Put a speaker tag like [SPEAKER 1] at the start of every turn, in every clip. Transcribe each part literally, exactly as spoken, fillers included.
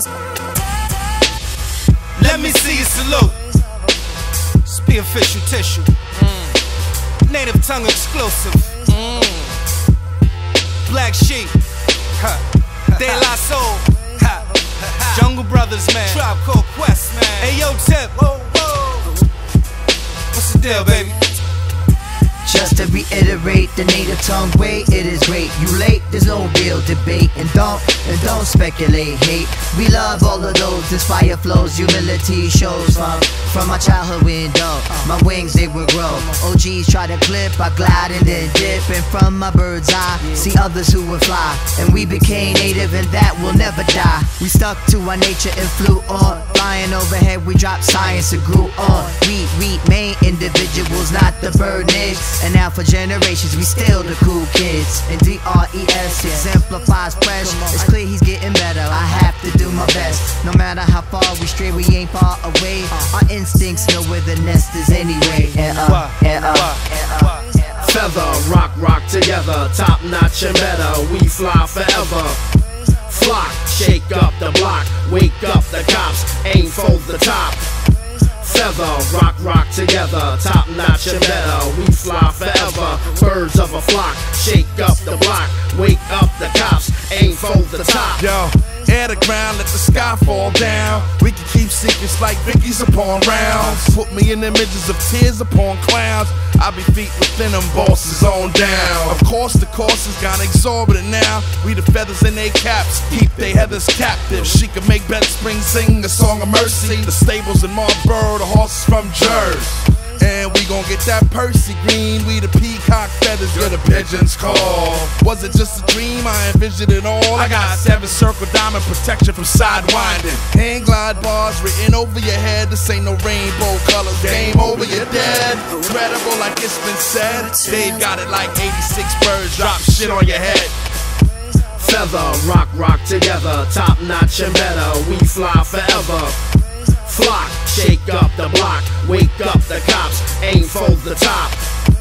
[SPEAKER 1] Let me see you salute. Spear official tissue. Mm. Native tongue exclusive. Mm. Black Sheep. Ha. De La Soul. Ha. Jungle Brothers, man. Tribe Called Quest, man. Hey, yo, Tip. Whoa, whoa. What's the deal, baby?
[SPEAKER 2] Just to reiterate, the native tongue way, it is great. You late, there's no real debate. And don't, and don't speculate, hate. We love all of those, this fire flows, humility shows from, from my childhood window. My wings, they will grow. O Gs try to clip, I glide and then dip. And from my bird's eye, see others who would fly. And we became native and that will never die. We stuck to our nature and flew on. Flying overhead, we dropped science and grew on. We, we main individuals, not the bird niggas. And now for generations, we still the cool kids. And D R E S exemplifies fresh. It's clear he's getting better, I have to do my best. No matter how far we stray, we ain't far away. Our instincts know where the nest is anyway. And uh, and uh, and uh.
[SPEAKER 3] Feather, rock, rock together, top notch and better. We fly forever. Flock, shake up the block, wake up the cops, aim for the top. Feather, rock, rock together, top notch and better. We fly forever, birds of a flock. Shake up the block, wake up the cops, aim for the top.
[SPEAKER 4] Yo, air the ground, let the sky fall down. We can keep secrets like Vicky's upon rounds. Put me in images of tears upon clowns. I be feet within them bosses on down. Of course the course has gone exorbitant now. We the feathers in they caps, keep they heathers captive. She can make Ben Spring sing the song of mercy. The stables in Marlboro, the horses from Jersey. And we gon' get that Percy green. We the peacock feathers, you're the pigeons call. Was it just a dream? I envisioned it all. I got seven circle diamond protection from sidewinding. Hang glide bars written over your head. This ain't no rainbow colors. Game over, you're dead. Incredible like it's been said. Dave got it like eighty-six birds. Drop shit on your head.
[SPEAKER 3] Feather, rock, rock together, top notch and better. We fly forever. Flock, shake up the block, wake up the cops, aim for the top.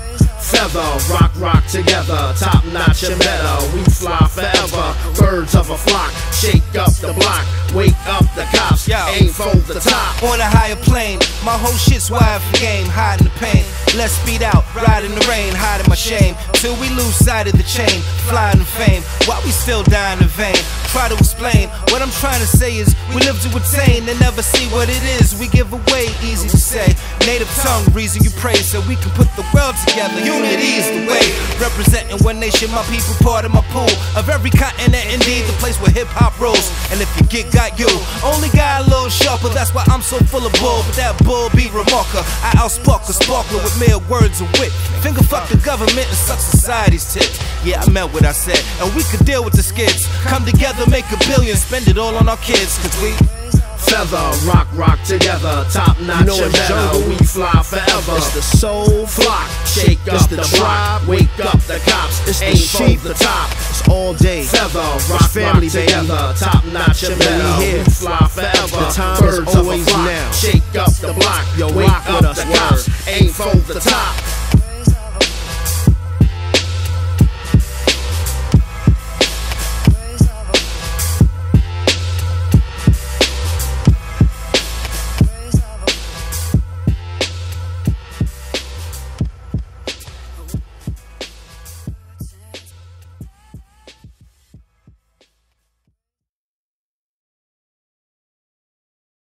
[SPEAKER 3] Feather, rock, rock together, top notch and better. We fly forever, birds of a flock. Shake up the block, wake up the cops, aim for the top.
[SPEAKER 1] On a higher plane, my whole shit's wired for game. Hiding the pain, let's speed out, ride in the rain, hiding my shame. Till we lose sight of the chain, flying in fame, while we still dying in vain. Try to explain, what I'm trying to say is we live to attain and never see what it is we give away, easy to say. Native tongue, reason you praise, so we can put the world together. Unity is the way, representing one nation, my people part of my pool. Of every continent, indeed, the place where hip-hop rolls. And if you get got you, only got a little sharper, that's why I'm so full of bull. But that bull be remarker, I outspark a sparkler with mere words of wit. Finger fuck the government and suck society's tit. Yeah, I meant what I said, and we could deal with the skids. Come together, make a billion, spend it all on our kids, cause we
[SPEAKER 3] Feather, rock, rock together, top notch you know and better. Jungle. We fly forever.
[SPEAKER 5] It's the soul
[SPEAKER 3] flock, shake up the, the block, wake up the cops,
[SPEAKER 5] it's
[SPEAKER 3] aim
[SPEAKER 5] the sheep.
[SPEAKER 3] for the top.
[SPEAKER 5] It's all day.
[SPEAKER 3] Feather, rock, family, rock together, top notch and better. We, we fly forever.
[SPEAKER 5] The time
[SPEAKER 3] birds
[SPEAKER 5] is always
[SPEAKER 3] of a flock,
[SPEAKER 5] now.
[SPEAKER 3] shake up the block,
[SPEAKER 5] Yo,
[SPEAKER 3] wake
[SPEAKER 5] rock
[SPEAKER 3] up
[SPEAKER 5] with us,
[SPEAKER 3] the cops,
[SPEAKER 5] word.
[SPEAKER 3] aim for the top.